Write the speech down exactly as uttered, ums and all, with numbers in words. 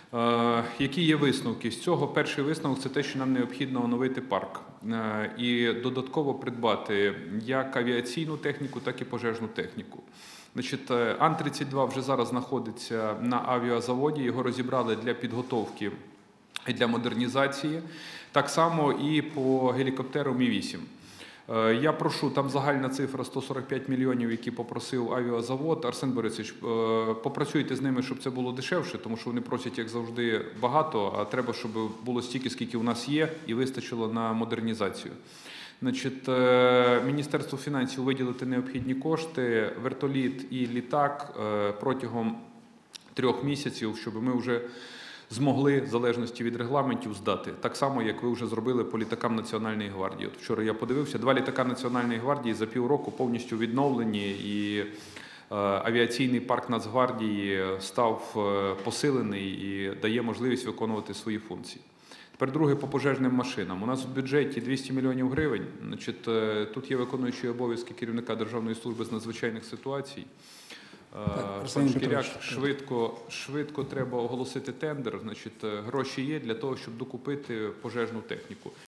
Які є висновки з цього? Перший висновок – це те, що нам необхідно оновити парк і додатково придбати як авіаційну техніку, так і пожежну техніку. Значить, Ан тридцять два вже зараз знаходиться на авіазаводі, його розібрали для підготовки і для модернізації. Так само і по гелікоптеру Мі вісім. Я прошу, там загальна цифра сто сорок п'ять мільйонів, які попросив авіазавод. Арсен Борисович, попрацюйте з ними, щоб це було дешевше, тому що вони просять, як завжди, багато, а треба, щоб було стільки, скільки у нас є, і вистачило на модернізацію. Значить, Міністерству фінансів виділити необхідні кошти, вертоліт і літак протягом трьох місяців, щоб ми вже змогли, в залежності від регламентів, здати. Так само, як ви вже зробили по літакам Національної гвардії. От вчора я подивився, два літака Національної гвардії за півроку повністю відновлені, і авіаційний парк Нацгвардії став посилений і дає можливість виконувати свої функції. Тепер друге по пожежним машинам. У нас в бюджеті двісті мільйонів гривень. Значить, тут є виконуючий обов'язки керівника Державної служби з надзвичайних ситуацій. Пан Шкіряк, швидко, швидко треба оголосити тендер, значить, гроші є для того, щоб докупити пожежну техніку.